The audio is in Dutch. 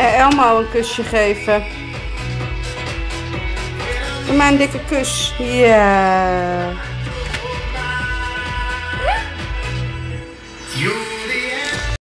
Elmo een kusje geven. Doe maar een dikke kus. Ja.